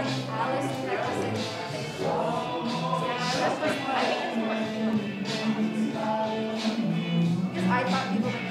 like Alice and that was in because I thought people were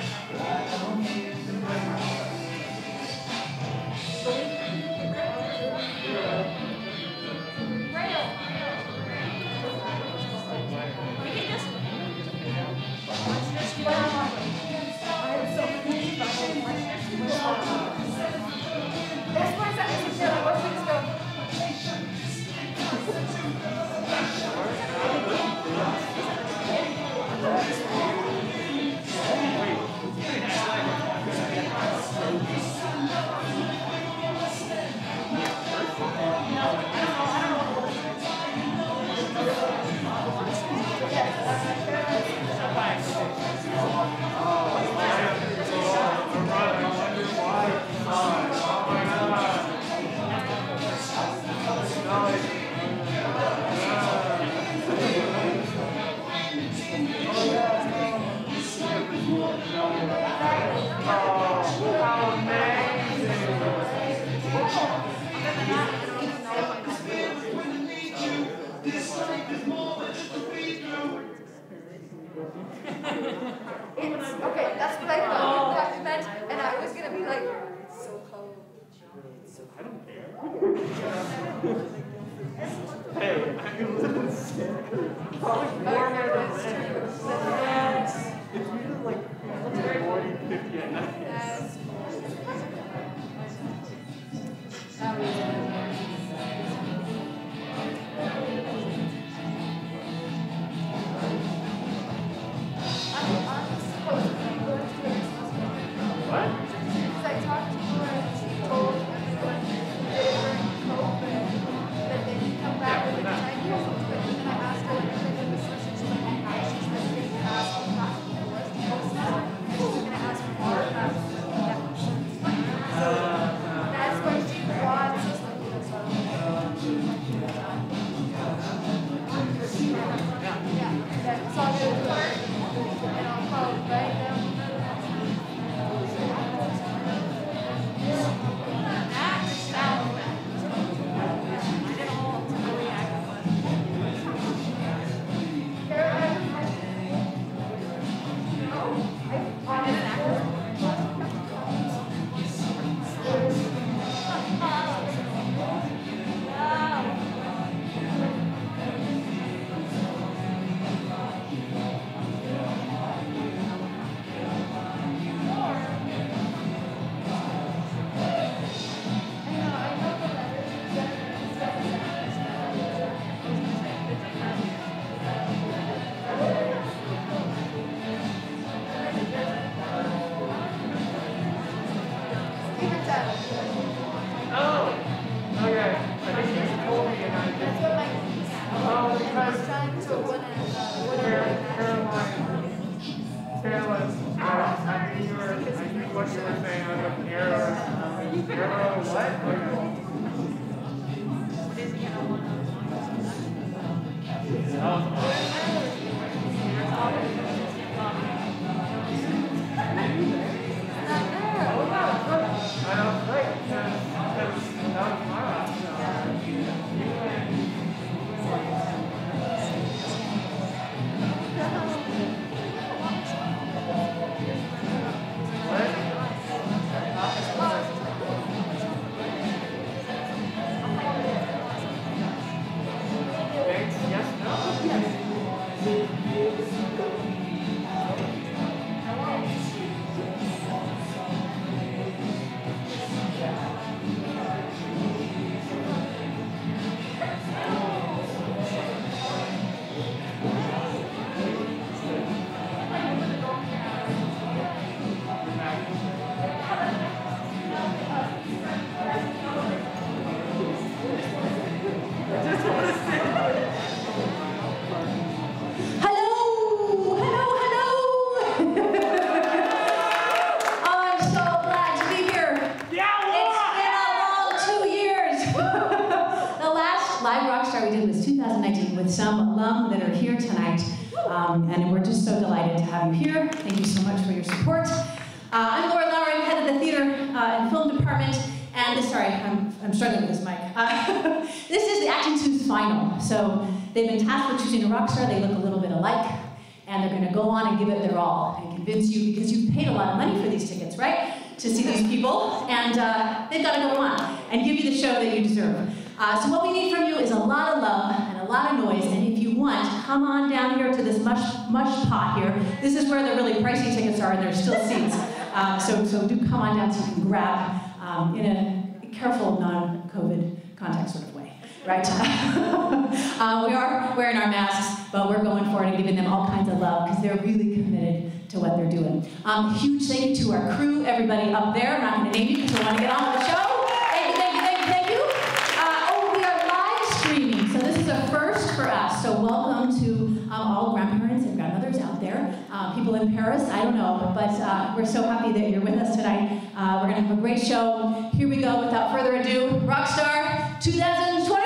okay, that's what I thought that meant, and I was gonna be like, so cold. I don't care. Hey, I'm probably warmer than this. It's usually like 40, 50 at night. That's What? because I talked to her and she told everyone they were in COVID, but they didn't come back with an idea. But then I asked her if they did the search and she's like, oh, she's going to ask for possible divorce. And she's going to ask for more. So that's why she wants us to do this. Yeah, that's all good. And I'll call right now. And we're just so delighted to have you here. Thank you so much for your support. I'm Laura Lauer, I'm head of the theater and film department, and sorry, I'm struggling with this mic. final. So they've been tasked with choosing a rock star. They look a little bit alike, and they're going to go on and give it their all and convince you, because you've paid a lot of money for these tickets, right? To see these people, and they've got to go on and give you the show that you deserve. So what we need from you is a lot of love and a lot of noise, and if you want, come on down here to this mush pot here. This is where the really pricey tickets are, and there's still seats. So do come on down so you can grab in a careful, non-COVID contact sort of way, right? We are wearing our masks, but we're going for it and giving them all kinds of love because they're really committed to what they're doing. Huge thank you to our crew, everybody up there. I'm not going to name you because we want to get on with the show. Thank you. Oh, we are live streaming, so this is a first for us. So welcome to all grandparents and grandmothers out there. People in Paris, I don't know, but we're so happy that you're with us tonight. We're going to have a great show. Here we go, without further ado, Rockstar 2021!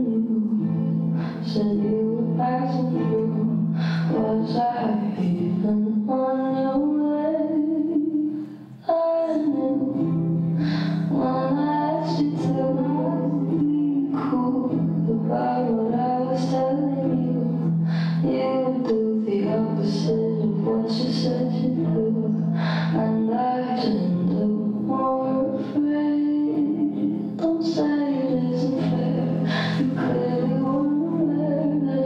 you said you were passing through. Was I even on your way? I knew when I asked you to be cool about what I was telling you. You would do the opposite of what you said you'd do, and I turned up more afraid. Don't say it isn't fair. You clearly weren't aware that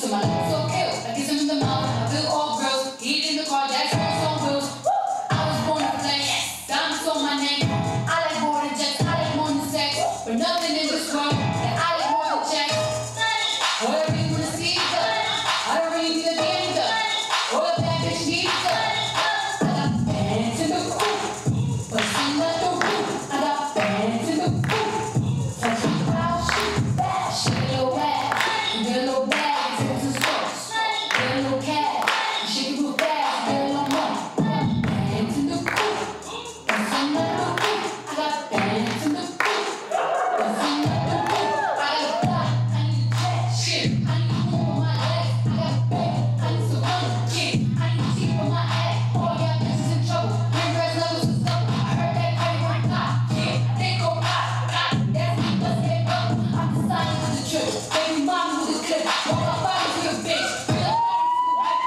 So my life so ill, I kiss him in the mouth, I feel all gross. Heat in the car, that's on wheels. I was born to play, diamonds on my neck. I like more than jets, I like more than sex. But nothing in this world that I like more than checks. Whatever you wanna see is done. I don't really need a damn gun. Or a bad bitch needs done. I got bands in the coop, but some at the roof. I got bands in the coop. Touch me how shoot back, shake a little bag. Get a little bag, take some sauce. Get a little cash, shake it real fast, get a little more. I got bands in the coop, but some at the roof. I got bands in the coop, but some at the roof. I got a block, I need a jet, shit. I need a room on my legs. I got a bed, I need some money, kid. I need teeth on my ass. All y'all bitches in trouble. Bring red levels of trouble. I heard that party on top, kid. They go pop, pop. That's me, let's get up. I'm deciding with the trip. Baby mama with the clip. Walk my body to your bitch. Bring up body to the right.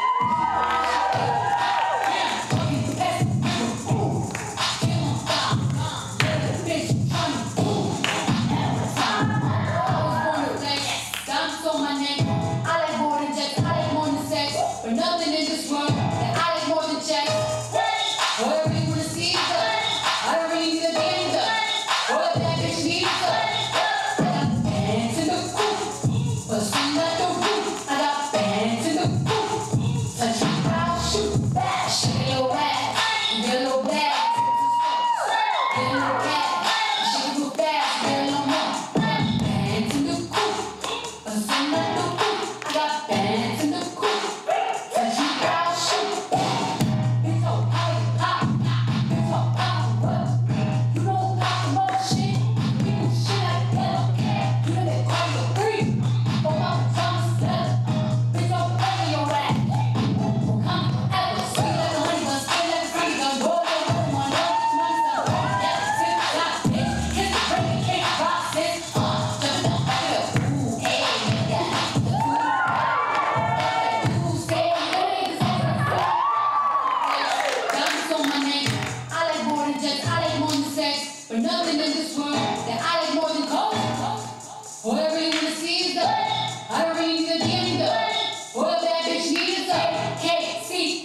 Yeah, fucking best. Ooh. Kill on stop. Little bitch, tryna ooh. Every time. I was born to play. Diamonds on my neck. I like more than jets. I like more than sex. But nothing in this world that I like more than checks. Whatever you wanna see is done. I don't really need a damn gun. Or a bad bitch needs done. I got bands in the coop, but some at the roof. I got bands in the coop. Touch me how shoot back, shake a little ass. Get a little bag, get a little cash, shake it real fast, get a little more. I got bands in the coop, but some at the roof. I got bands in the coop. Touch me how shoot back. It's so high, pop, it's so high, what? You don't got the most shit. You do shit like that. You know they call you a freak. Oh, my Thomas said, it's so funny, your ass. Come ever, sweet like a honey bun, skin like a honey gun. Roll like a one, love this money, so yeah, tip top, bitch. Kiss the break, you can't process. Jumping on fire, ooh, hey, yeah. Ooh, say, hey, this is diamonds on my neck. I like more than jets, I like more than sex. But nothing in this world that I like more than coke. Whatever you wanna see is done. I don't really need a damn gun. Or a bad bitch needs done. KC.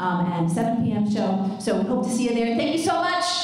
and 7 p.m. show. So we hope to see you there. Thank you so much.